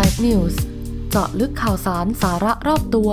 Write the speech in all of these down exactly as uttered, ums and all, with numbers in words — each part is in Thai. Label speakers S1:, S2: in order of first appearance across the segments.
S1: Inside News เจาะลึกข่าวสารสาระรอบตัว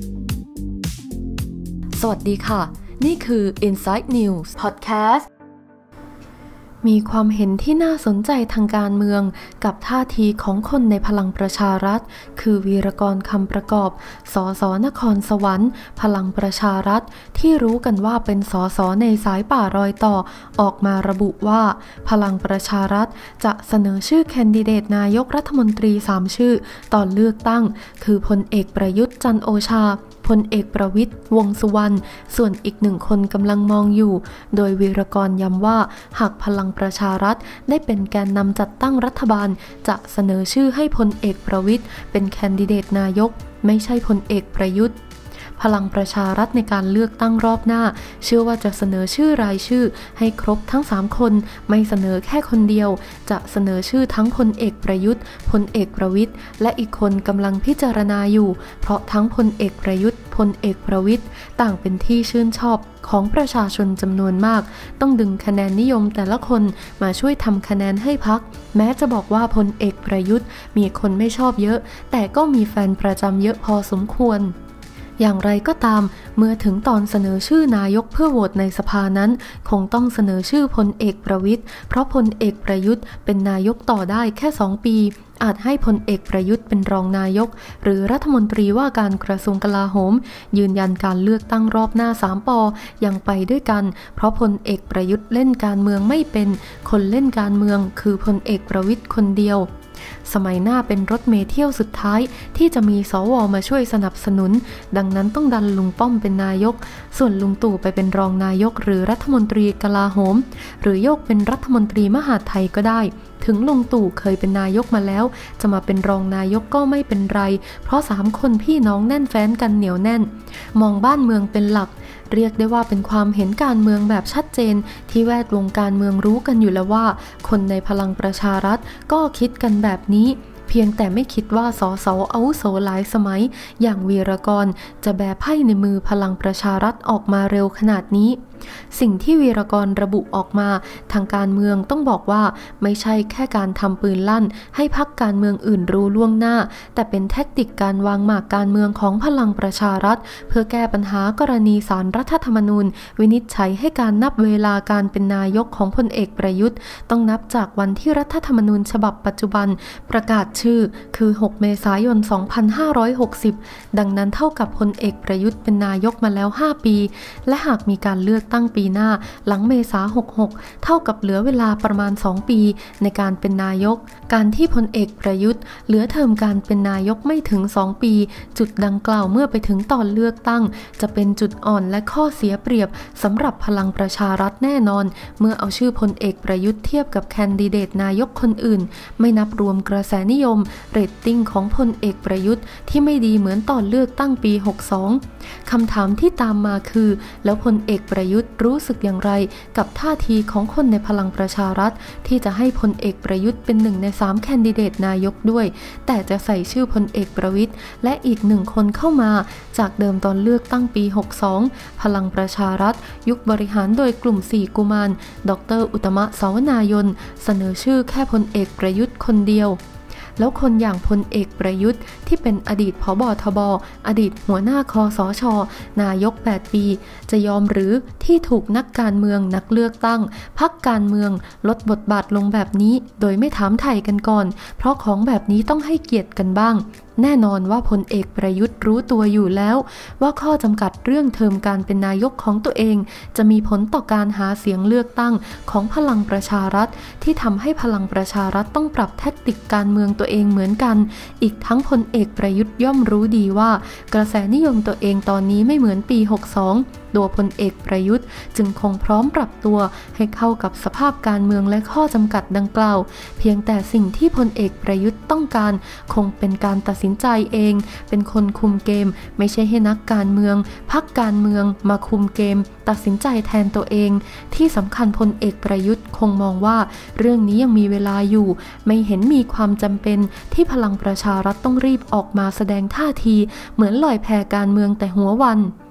S1: สวัสดีค่ะนี่คือ Inside News Podcastมีความเห็นที่น่าสนใจทางการเมืองกับท่าทีของคนในพลังประชารัฐคือวีรกรคำประกอบสสนครสวรรค์พลังประชารัฐที่รู้กันว่าเป็นสสในสายป่ารอยต่อออกมาระบุว่าพลังประชารัฐจะเสนอชื่อแคนดิเดตนายกรัฐมนตรีสามชื่อตอนเลือกตั้งคือพลเอกประยุทธ์จันทร์โอชาพลเอกประวิตรวงษ์สุวรรณส่วนอีกหนึ่งคนกำลังมองอยู่โดยวีรกรย้ำว่าหากพลังประชารัฐได้เป็นแกนนำจัดตั้งรัฐบาลจะเสนอชื่อให้พลเอกประวิตรเป็นแคนดิเดตนายกไม่ใช่พลเอกประยุทธ์พลังประชารัฐในการเลือกตั้งรอบหน้าเชื่อว่าจะเสนอชื่อรายชื่อให้ครบทั้งสามคนไม่เสนอแค่คนเดียวจะเสนอชื่อทั้งพลเอกประยุทธ์พลเอกประวิตรและอีกคนกำลังพิจารณาอยู่เพราะทั้งพลเอกประยุทธ์พลเอกประวิตรต่างเป็นที่ชื่นชอบของประชาชนจำนวนมากต้องดึงคะแนนนิยมแต่ละคนมาช่วยทำคะแนนให้พรรคแม้จะบอกว่าพลเอกประยุทธ์มีคนไม่ชอบเยอะแต่ก็มีแฟนประจำเยอะพอสมควรอย่างไรก็ตามเมื่อถึงตอนเสนอชื่อนายกเพื่อโหวตในสภานั้นคงต้องเสนอชื่อพลเอกประวิตรเพราะพลเอกประยุทธ์เป็นนายกต่อได้แค่สองปีอาจให้พลเอกประยุทธ์เป็นรองนายกหรือรัฐมนตรีว่าการกระทรวงกลาโหมยืนยันการเลือกตั้งรอบหน้าสามปยังไปด้วยกันเพราะพลเอกประยุทธ์เล่นการเมืองไม่เป็นคนเล่นการเมืองคือพลเอกประวิตรคนเดียวสมัยหน้าเป็นรถเมล์เที่ยวสุดท้ายที่จะมีสวมาช่วยสนับสนุนดังนั้นต้องดันลุงป้อมเป็นนายกส่วนลุงตู่ไปเป็นรองนายกหรือรัฐมนตรีกลาโหมหรือโยกเป็นรัฐมนตรีมหาดไทยก็ได้ถึงลุงตู่เคยเป็นนายกมาแล้วจะมาเป็นรองนายกก็ไม่เป็นไรเพราะสามคนพี่น้องแน่นแฟ้นกันเหนียวแน่นมองบ้านเมืองเป็นหลักเรียกได้ว่าเป็นความเห็นการเมืองแบบชัดเจนที่แวดวงการเมืองรู้กันอยู่แล้วว่าคนในพลังประชารัฐก็คิดกันแบบนี้เพียงแต่ไม่คิดว่าสสอาวุโสหลายสมัยอย่างวีรกรจะแบไพ่ในมือพลังประชารัฐออกมาเร็วขนาดนี้สิ่งที่วีรกรระบุออกมาทางการเมืองต้องบอกว่าไม่ใช่แค่การทำปืนลั่นให้พรรคการเมืองอื่นรู้ล่วงหน้าแต่เป็นแทคติกการวางหมากการเมืองของพลังประชารัฐเพื่อแก้ปัญหากรณีศาลรัฐธรรมนูญวินิจฉัยให้การนับเวลาการเป็นนายกของพลเอกประยุทธ์ต้องนับจากวันที่รัฐธรรมนูญฉบับปัจจุบันประกาศชื่อคือหกเมษายนสองพันห้าร้อยหกสิบดังนั้นเท่ากับพลเอกประยุทธ์เป็นนายกมาแล้วห้าปีและหากมีการเลือกตั้งปีหน้าหลังเมษายนหกสิบหกเท่ากับเหลือเวลาประมาณสองปีในการเป็นนายกการที่พลเอกประยุทธ์เหลือเทอมการเป็นนายกไม่ถึงสองปีจุดดังกล่าวเมื่อไปถึงตอนเลือกตั้งจะเป็นจุดอ่อนและข้อเสียเปรียบสำหรับพลังประชารัฐแน่นอนเมื่อเอาชื่อพลเอกประยุทธ์เทียบกับแคนดิเดตนายกคนอื่นไม่นับรวมกระแสนิยมเรตติ้งของพลเอกประยุทธ์ที่ไม่ดีเหมือนตอนเลือกตั้งปีหกสิบสองคำถามที่ตามมาคือแล้วพลเอกประยุทธ์รู้สึกอย่างไรกับท่าทีของคนในพลังประชารัฐที่จะให้พลเอกประยุทธ์เป็นหนึ่งในสามแคนดิเดตนายกด้วยแต่จะใส่ชื่อพลเอกประวิตรและอีกหนึ่งคนเข้ามาจากเดิมตอนเลือกตั้งปีหกสิบสองพลังประชารัฐยุคบริหารโดยกลุ่มสี่กุมารดร.อุตตมะ สาวนายนเสนอชื่อแค่พลเอกประยุทธ์คนเดียวแล้วคนอย่างพลเอกประยุทธ์ที่เป็นอดีตผบ.ทบ.อดีตหัวหน้าคสช.นายกแปดปีจะยอมหรือที่ถูกนักการเมืองนักเลือกตั้งพรรคการเมืองลดบทบาทลงแบบนี้โดยไม่ถามไถ่กันก่อนเพราะของแบบนี้ต้องให้เกียรติกันบ้างแน่นอนว่าพลเอกประยุทธ์รู้ตัวอยู่แล้วว่าข้อจำกัดเรื่องเทอมการเป็นนายกของตัวเองจะมีผลต่อการหาเสียงเลือกตั้งของพลังประชารัฐที่ทำให้พลังประชารัฐต้องปรับแทคติกการเมืองตัวเองเหมือนกันอีกทั้งพลเอกประยุทธ์ย่อมรู้ดีว่ากระแสนิยมตัวเองตอนนี้ไม่เหมือนปีหกสิบสองตัวพลเอกประยุทธ์จึงคงพร้อมปรับตัวให้เข้ากับสภาพการเมืองและข้อจำกัดดังกล่าวเพียงแต่สิ่งที่พลเอกประยุทธ์ต้องการคงเป็นการตัดสินใจเองเป็นคนคุมเกมไม่ใช่ให้นักการเมืองพรรคการเมืองมาคุมเกมตัดสินใจแทนตัวเองที่สำคัญพลเอกประยุทธ์คงมองว่าเรื่องนี้ยังมีเวลาอยู่ไม่เห็นมีความจำเป็นที่พลังประชารัฐต้องรีบออกมาแสดงท่าทีเหมือนลอยแพการเมืองแต่หัววัน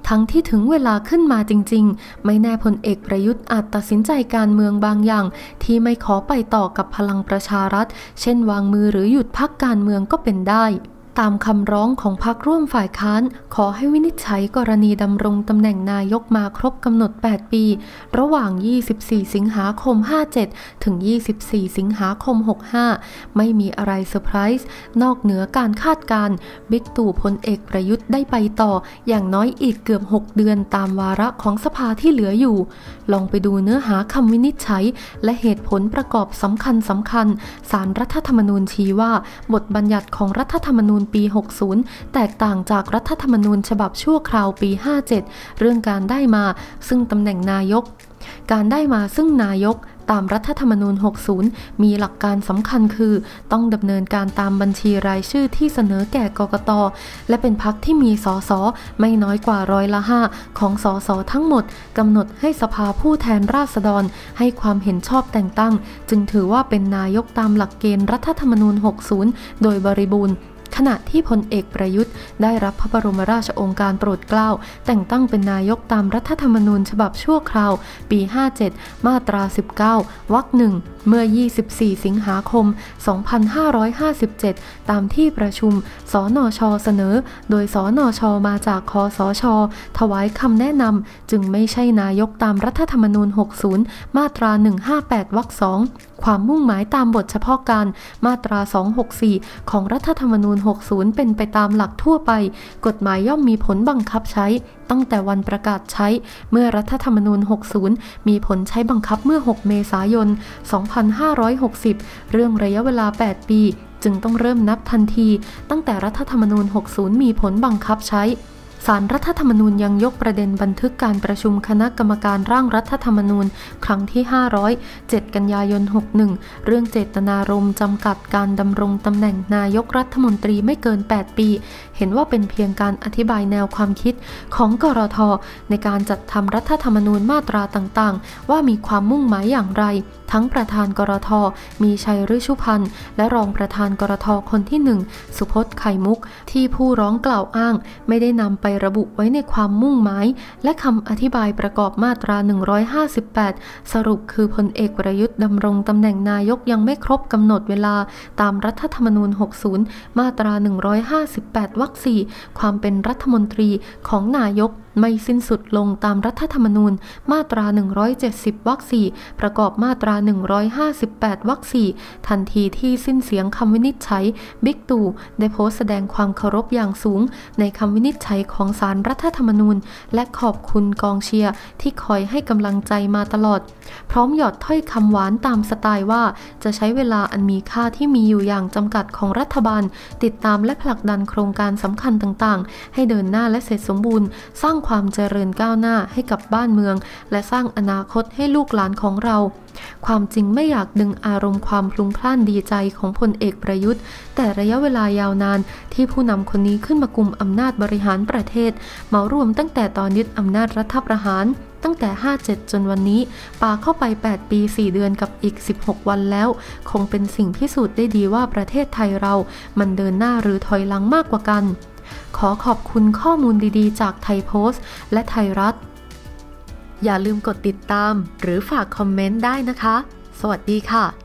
S1: ทั้งที่ถึงเวลาขึ้นมาจริงๆไม่แน่พลเอกประยุทธ์อาจตัดสินใจการเมืองบางอย่างที่ไม่ขอไปต่อกับพลังประชารัฐเช่นวางมือหรือหยุดพรรคการเมืองก็เป็นได้ตามคำร้องของพรรคร่วมฝ่ายค้านขอให้วินิจฉัยกรณีดำรงตำแหน่งนายกมาครบกำหนดแปดปีระหว่างยี่สิบสี่สิงหาคมห้าเจ็ดถึงยี่สิบสี่สิงหาคมหกห้าไม่มีอะไรเซอร์ไพรส์นอกเหนือการคาดการณ์บิ๊กตู่พลเอกประยุทธ์ได้ไปต่ออย่างน้อยอีกเกือบหกเดือนตามวาระของสภาที่เหลืออยู่ลองไปดูเนื้อหาคำวินิจฉัยและเหตุผลประกอบสำคัญสำคัญศาลรัฐธรรมนูญชี้ว่าบทบัญญัติของรัฐธรรมนูญปีหกสิบแตกต่างจากรัฐธรรมนูญฉบับชั่วคราวปีห้าเจ็ดเรื่องการได้มาซึ่งตำแหน่งนายกการได้มาซึ่งนายกตามรัฐธรรมนูญหกสิบมีหลักการสำคัญคือต้องดำเนินการตามบัญชีรายชื่อที่เสนอแก่กกต.และเป็นพรรคที่มีสสไม่น้อยกว่าร้อยละห้าของสสทั้งหมดกำหนดให้สภาผู้แทนราษฎรให้ความเห็นชอบแต่งตั้งจึงถือว่าเป็นนายกตามหลักเกณฑ์รัฐธรรมนูญหกสิบโดยบริบูรณ์ขณะที่พลเอกประยุทธ์ได้รับพระบรมราชโองการโปรดเกล้าแต่งตั้งเป็นนายกตามรัฐธรรมนูญฉบับชั่วคราวปีห้าเจ็ดมาตราสิบเก้าวรรคหนึ่งเมื่อยี่สิบสี่สิงหาคมสองพันห้าร้อยห้าสิบเจ็ดตามที่ประชุมสนช.เสนอโดยสนช.มาจากคสช.ถวายคำแนะนำจึงไม่ใช่นายกตามรัฐธรรมนูญหกสิบมาตราหนึ่งห้าแปดวรรคสองความมุ่งหมายตามบทเฉพาะการมาตราสองร้อยหกสิบสี่ของรัฐธรรมนูญหกสิบเป็นไปตามหลักทั่วไปกฎหมายย่อมมีผลบังคับใช้ตั้งแต่วันประกาศใช้เมื่อรัฐธรรมนูญหกสิบมีผลใช้บังคับเมื่อหกเมษายนสองพันห้าร้อยหกสิบเรื่องระยะเวลาแปดปีจึงต้องเริ่มนับทันทีตั้งแต่รัฐธรรมนูญหกสิบมีผลบังคับใช้ศาลรัฐธรรมนูญยังยกประเด็นบันทึกการประชุมคณะกรรมการร่างรัฐธรรมนูญครั้งที่ห้าร้อยเจ็ดกันยายนหกสิบเอ็ดเรื่องเจตนารมณ์จำกัดการดำรงตำแหน่งนายกรัฐมนตรีไม่เกินแปดปีเห็นว่าเป็นเพียงการอธิบายแนวความคิดของกรท.ในการจัดทำรัฐธรรมนูญมาตราต่างๆว่ามีความมุ่งหมายอย่างไรทั้งประธานกรท.มีชัยฤชุพันธ์และรองประธานกรท.คนที่หนึ่งสุพจน์ไข่มุกที่ผู้ร้องกล่าวอ้างไม่ได้นำไประบุไว้ในความมุ่งหมายและคำอธิบายประกอบมาตราหนึ่งร้อยห้าสิบแปดสรุปคือพลเอกประยุทธ์ดำรงตำแหน่งนายกยังไม่ครบกำหนดเวลาตามรัฐธรรมนูญหกสิบมาตราหนึ่งร้อยห้าสิบแปดวรรคสี่ความเป็นรัฐมนตรีของนายกไม่สิ้นสุดลงตามรัฐธรรมนูญมาตราหนึ่งร้อยเจ็ดสิบวรรคสี่ประกอบมาตราหนึ่งร้อยห้าสิบแปดวรรคสี่ทันทีที่สิ้นเสียงคำวินิจฉัยบิ๊กตู่ได้โพสต์แสดงความเคารพอย่างสูงในคำวินิจฉัยของศาลรัฐธรรมนูญและขอบคุณกองเชียร์ที่คอยให้กำลังใจมาตลอดพร้อมหยอดถ้อยคำหวานตามสไตล์ว่าจะใช้เวลาอันมีค่าที่มีอยู่อย่างจำกัดของรัฐบาลติดตามและผลักดันโครงการสำคัญต่างๆให้เดินหน้าและเสร็จสมบูรณ์สร้างความเจริญก้าวหน้าให้กับบ้านเมืองและสร้างอนาคตให้ลูกหลานของเราความจริงไม่อยากดึงอารมณ์ความพลุงพล่านดีใจของพลเอกประยุทธ์แต่ระยะเวลายาวนานที่ผู้นำคนนี้ขึ้นมากุมอำนาจบริหารประเทศเหมารวมตั้งแต่ตอนยึดอำนาจรัฐประหารตั้งแต่ห้าเจ็ดจนวันนี้ปาเข้าไปแปดปีสี่เดือนกับอีกสิบหกวันแล้วคงเป็นสิ่งพิสูจน์ได้ดีว่าประเทศไทยเรามันเดินหน้าหรือถอยหลังมากกว่ากันขอขอบคุณข้อมูลดีๆจากไทยโพสต์และไทยรัฐอย่าลืมกดติดตามหรือฝากคอมเมนต์ได้นะคะสวัสดีค่ะ